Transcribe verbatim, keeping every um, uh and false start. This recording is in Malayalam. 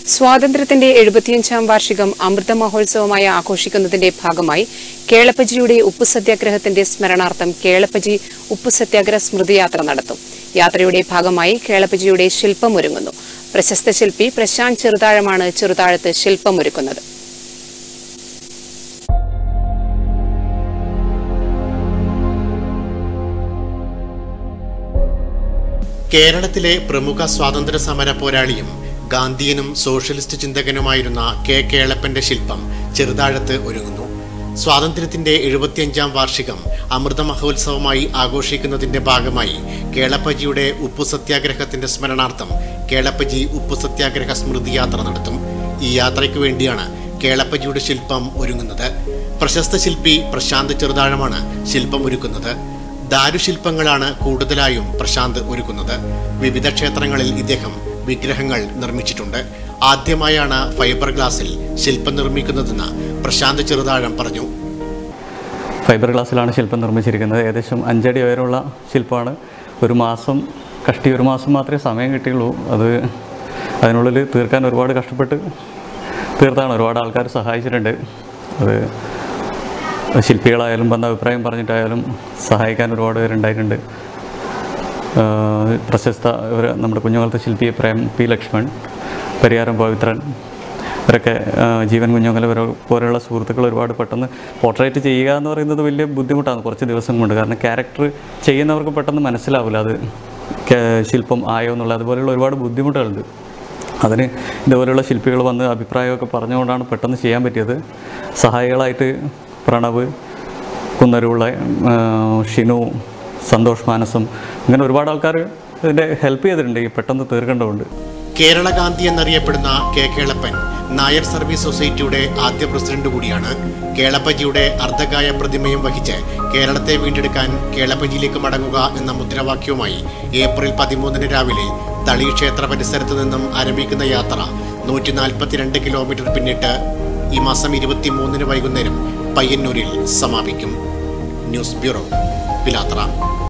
സ്വാതന്ത്ര്യത്തിന്റെ എഴുപത്തിയഞ്ചാം വാർഷികം അമൃത മഹോത്സവമായി ആഘോഷിക്കുന്നതിന്റെ ഭാഗമായി കേളപ്പജിയുടെ ഉപ്പു സത്യാഗ്രഹത്തിന്റെ സ്മരണാർത്ഥം കേളപ്പജി ഉപ്പു സത്യാഗ്രഹ സ്മൃതിയാത്ര നടത്തും. യാത്രയുടെ ഭാഗമായി കേളപ്പജിയുടെ ശില്പമൊരുങ്ങുന്നു. പ്രശസ്ത ശില്പി പ്രശാന്ത് ചെറുതാഴമാണ് ചെറുതാഴത്ത് ശില്പമൊരുക്കുന്നത്. കേരളത്തിലെ പ്രമുഖ സ്വാതന്ത്ര്യ സമര പോരാളിയും ഗാന്ധിയനും സോഷ്യലിസ്റ്റ് ചിന്തകനുമായിരുന്ന കെ കേളപ്പന്റെ ശില്പം ചെറുതാഴത്ത് ഒരുങ്ങുന്നു. സ്വാതന്ത്ര്യത്തിന്റെ എഴുപത്തിയഞ്ചാം വാർഷികം അമൃത മഹോത്സവമായി ആഘോഷിക്കുന്നതിന്റെ ഭാഗമായി കേളപ്പജിയുടെ ഉപ്പു സത്യാഗ്രഹത്തിന്റെ സ്മരണാർത്ഥം കേളപ്പജി ഉപ്പു സത്യാഗ്രഹ സ്മൃതി യാത്ര നടത്തും. ഈ യാത്രയ്ക്ക് വേണ്ടിയാണ് കേളപ്പജിയുടെ ശില്പം ഒരുങ്ങുന്നത്. പ്രശസ്ത ശില്പി പ്രശാന്ത് ചെറുതാഴമാണ് ശില്പം ഒരുക്കുന്നത്. ദാരുശില്പങ്ങളാണ് കൂടുതലായും പ്രശാന്ത് ഒരുക്കുന്നത്. വിവിധ ക്ഷേത്രങ്ങളിൽ ഇദ്ദേഹം വിഗ്രഹങ്ങൾ നിർമ്മിച്ചിട്ടുണ്ട്. ആദ്യമായാണ് ഫൈബർ ഗ്ലാസിൽ ശില്പം നിർമ്മിക്കുന്നതെന്ന് പ്രശാന്ത് ചെറുതാഴം പറഞ്ഞു. ഫൈബർ ഗ്ലാസ്സിലാണ് ശില്പം നിർമ്മിച്ചിരിക്കുന്നത്. ഏകദേശം അഞ്ചടി ഉയരമുള്ള ശില്പമാണ്. ഒരു മാസം കഷ്ടി ഒരു മാസം മാത്രമേ സമയം കിട്ടിയുള്ളൂ. അത് അതിനുള്ളിൽ തീർക്കാൻ ഒരുപാട് കഷ്ടപ്പെട്ട് തീർത്താണ്. ഒരുപാട് ആൾക്കാർ സഹായിച്ചിട്ടുണ്ട്. അത് ശില്പികളായാലും വന്ന അഭിപ്രായം പറഞ്ഞിട്ടായാലും സഹായിക്കാൻ ഒരുപാട് പേരുണ്ടായിട്ടുണ്ട്. പ്രശസ്ത നമ്മുടെ കുഞ്ഞുകാലത്തെ ശില്പി പ്രേം പി ലക്ഷ്മൺ, പരിയാരം പവിത്രൻ, ഇവരൊക്കെ ജീവൻ കുഞ്ഞുങ്ങൾ പോലെയുള്ള സുഹൃത്തുക്കൾ ഒരുപാട് പെട്ടെന്ന് പോർട്രേറ്റ് ചെയ്യുക എന്ന് പറയുന്നത് വലിയ ബുദ്ധിമുട്ടാണ് കുറച്ച് ദിവസം കൊണ്ട്. കാരണം ക്യാരക്ടർ ചെയ്യുന്നവർക്ക് പെട്ടെന്ന് മനസ്സിലാവില്ല അത് ശില്പം ആയോ എന്നുള്ളത്. അതുപോലെയുള്ള ഒരുപാട് ബുദ്ധിമുട്ടുകളുണ്ട്. അതിന് ഇതുപോലെയുള്ള ശില്പികൾ വന്ന് അഭിപ്രായമൊക്കെ പറഞ്ഞുകൊണ്ടാണ് പെട്ടെന്ന് ചെയ്യാൻ പറ്റിയത്. സഹായികളായിട്ട് പ്രണവ്, കുന്നരുള്ള, ഷിനു, സന്തോഷ് മാനസം, അങ്ങനെ ഒരുപാട് ആൾക്കാർ ഇതിൻ്റെ ഹെൽപ്പ് ചെയ്തിട്ടുണ്ട് ഈ പെട്ടെന്ന് തീർക്കേണ്ടതുണ്ട്. കേരള ഗാന്ധി എന്നറിയപ്പെടുന്ന കെ കേളപ്പൻ നായർ സർവീസ് സൊസൈറ്റിയുടെ ആദ്യ പ്രസിഡന്റ് കൂടിയാണ്. കേളപ്പജിയുടെ അർദ്ധകായ പ്രതിമയും വഹിച്ച് കേരളത്തെ വീണ്ടെടുക്കാൻ കേളപ്പജിയിലേക്ക് മടങ്ങുക എന്ന മുദ്രാവാക്യവുമായി ഏപ്രിൽ പതിമൂന്നിന് രാവിലെ തളി ക്ഷേത്ര പരിസരത്ത് നിന്നും ആരംഭിക്കുന്ന യാത്ര നൂറ്റി നാൽപ്പത്തിരണ്ട് കിലോമീറ്റർ പിന്നിട്ട് ഈ മാസം ഇരുപത്തി മൂന്നിന് വൈകുന്നേരം പയ്യന്നൂരിൽ സമാപിക്കും. ന്യൂസ് ബ്യൂറോ, പിലാത്ര.